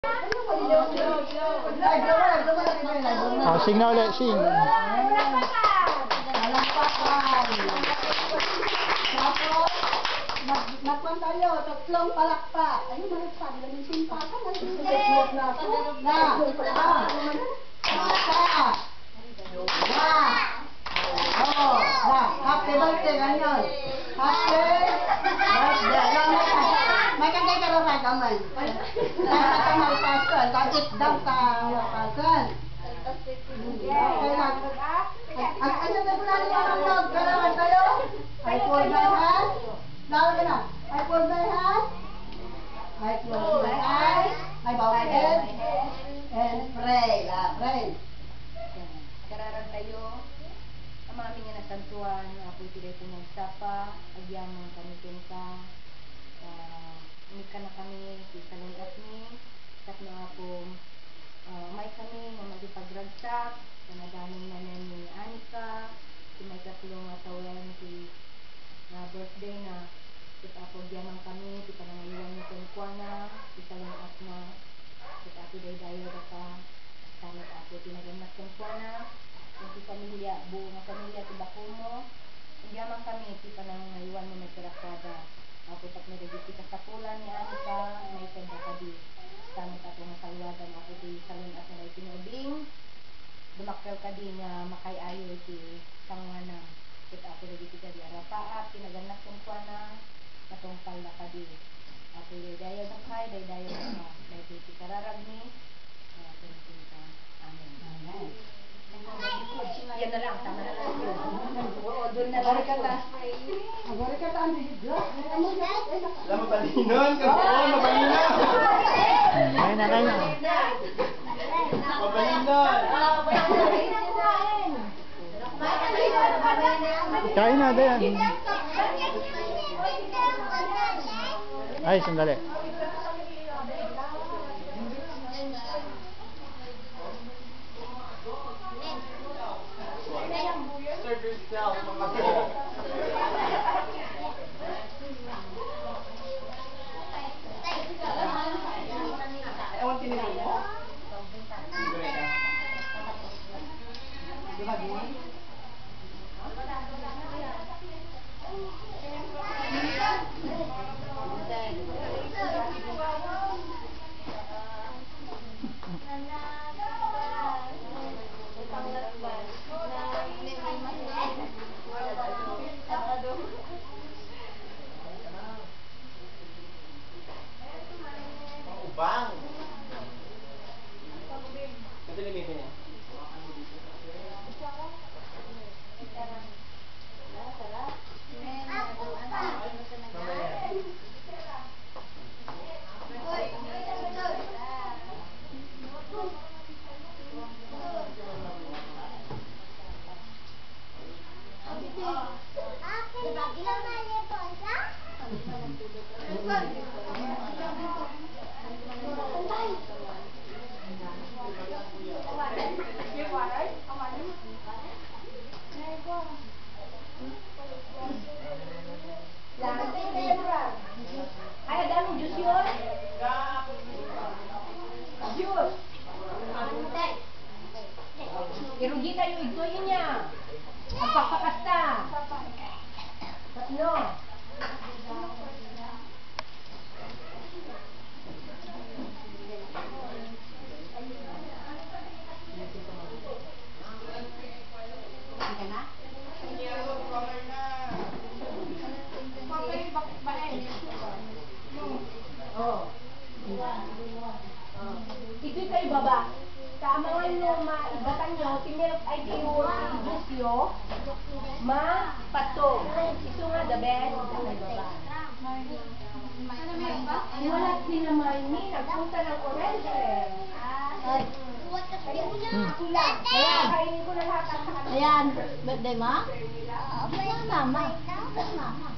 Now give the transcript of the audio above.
Oh, sing na ulit, sing. Magpan tayo, tatlong palakpak. Ayun, malagpag. Lamisin pa ka. Nagsusunod na ako. Happy birthday, ganyan. Happy birthday. May kagay ka rin ragaman. Dahil ka malpasan. Dahil daw ka malpasan. Okay lang. Ano na po natin yung log? Karaman tayo? I pour my hand. Lawag ka na. I pour my hand. I close my eyes. I bow my head. And pray. Pray. Kararan tayo. Amami nga nasantuan. Ako'y pilay ko magsapa. Agyamang kami ka. Umika na kami. Isalungat ni. Kat na po. May kami nga magipagragsak. Kanadaning nanan ni Anika. Si may katlong atawen. Si birthday na. Kat ako agyamang kami. Si panangayuan ni Kuana. Isalungat na. Kat ako day-dayo na ka. Sanat ako tinaganak ng Kuana. Yung si pamilya, buong pamilya, tibako mo. Agyamang kami. Si panangayuan mo may karakwada. Ako tak nagigiti ka sa pulan ni Anika. May tanda ka di. Sanat ako nga kalwadan. Ako di salun at nalay tinubing. Dumakkel ka di nga makayayo si Sangwana. Kita ako nagigiti ka di arapaat. Tinaganak ng Kuana. Natungpal na ka di. Ako day-dayo na kay. Day-dayo na ka. May titi kararag ni. Tinitin ka. Amen. Amen. Yan na lang. Tama na lang yun. Doon na lang ka ta. Agora ka taan dito. Alam mo, balinon. Kasi mabalinon. Kain na, kain na. Mabalinon. Kain na, Dayan. Ay, sandali. Serve yourself, mga po. Ewan tinitin mo? Diba din? Bang! Kasi limitin niya. Ay, daming juice yun. Juice. Irugi tayo ito yun niya. Ang pagpakasta. Tatlo. Ito'y kayo baba. Taamangan nyo, maibatan nyo, tinirap ay kayo, i-juice ma-pato. Ito nga, the best. Kayo baba. Wala sila Marnie, nagpunta ng orange eh. Ako lang. Ayan, kainin ko na lahat. Ayan, birthday mo? Mama. Mama.